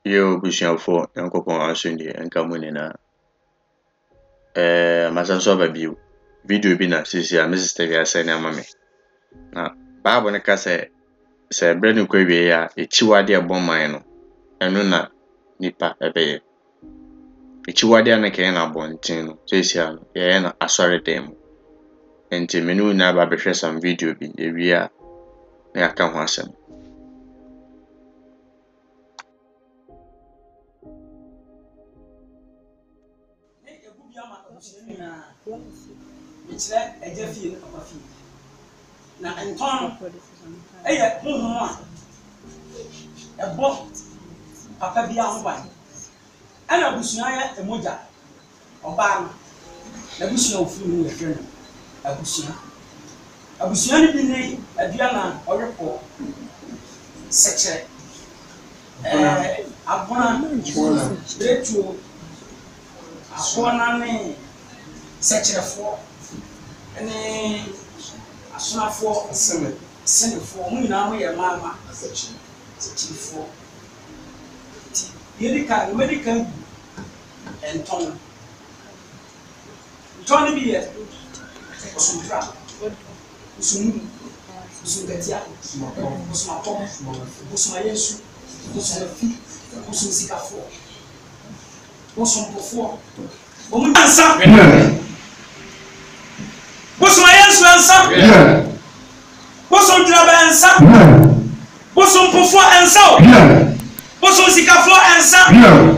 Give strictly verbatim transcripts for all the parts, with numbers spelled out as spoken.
Yo busuafo yankopon asundie enka munina eh masanso babio video bi na sisi a me sister bi asene amame na bible ne ka se se bre ne kwawie ya echiwade eboman no eno na nipa ebeye echiwade na ke na bontin no sisi a no ye na asore dem enti menu na ba behwe some video bi ewia na aka ho asem Michelle ejefi na papa fi na enton eye honhom a ebo papa bia ho ban ana busua ya emoja oba no na busua ofu ni ye hwe no abusua abusua ni bi ni adua na orepo seche eh abona betu abona ne sechrefo ene asonafo sene senefo mu nyina ho ye mama sechi sechifo ti medical medical enton enton bi ye osuntra osunu osungatia osumapo osumayesu osumafi osusikafo osumpofo omunyansa Bosumayensu ensa. Yeah. Bosun draba ensa. Yeah. Bosun pofo ensa. Yeah. Bosun sikafo ensa. Yeah.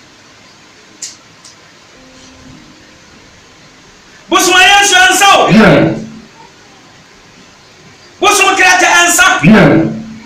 Bosumayensu ensa. Yeah. Bosun krata ensa. Yeah.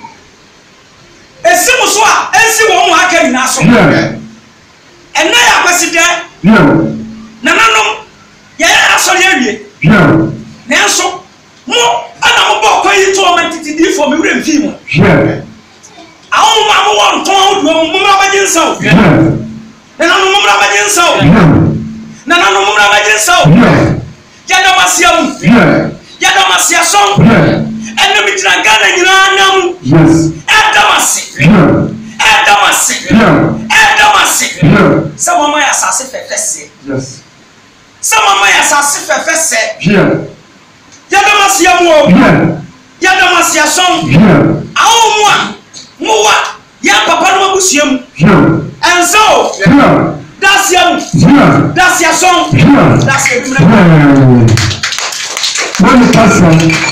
Esimu so a ensi wo mu aka nyina so. Yeah. Enna ya kwaside. Yeah. Nananom ya ya asori awie. Yeah. Nanso mo ana mo bo kwayi to o matiti di for me wure mfi mo. Yeah. Awu ma mo won ton awu do mo mra ba jinsaw. Yeah. Na no mo mra ba jinsaw. Yeah. Na no mo mra ba jinsaw. Yeah. Ya do masiam. Yeah. Ya do masiason. Yeah. Enu mi tira Ghana nyina nam. Yes. Edamasi. Yeah. Edamasi. Yeah. Edamasi. Yeah. Some mo ya sase fefese. Yes. Some mama ya sase fefese. Yeah. Ya damasia mo. Yeah. Ya damasia son. Yeah. Awu mo a mo wa ya papa no abusiam. Yeah. And so, yeah. That's yam. Yeah. That's your song. Yeah. That's your dream. One person.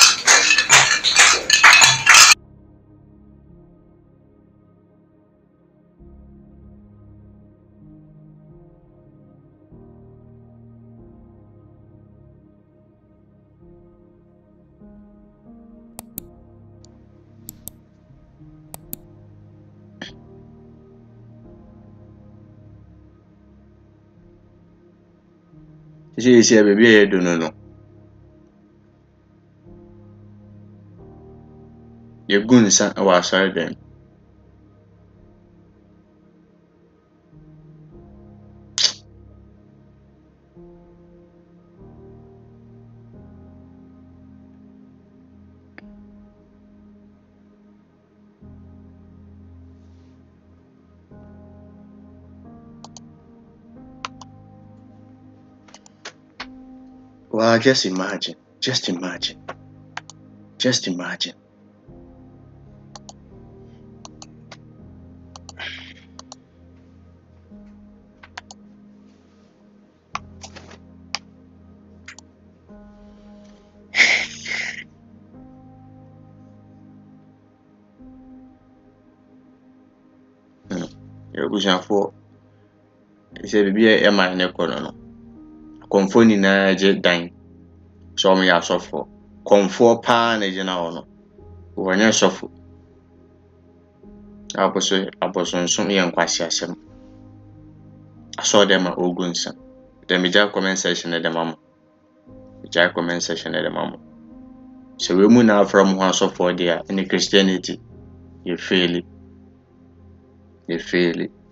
She say baby do no no. Ye gun san wa sorry dem. Well, just imagine, just imagine, just imagine. Hmm. You go for. He said, "Baby, e man ne kono no. Konfo ni na je dan. So me ya sofo. Konfo pa na je na ono. Wonye sofo. Aboso aboso nso ye nkwasi asem. Aso dem a ogunsa. Dem ja comment section de mama. Ja comment section de mama. So we mu na from ho asofo there in Christianity. You feel it. You feel it.